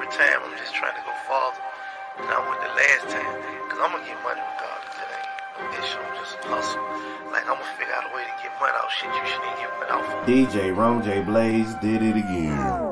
every time I'm just trying to go farther than I went the last time. Because I'm going to get money regardless. That ain't no issue. I'm just a hustle. Like, I'm going to figure out a way to get money out shit you shouldn't get money out for. DJ Ron J Blaze did it again.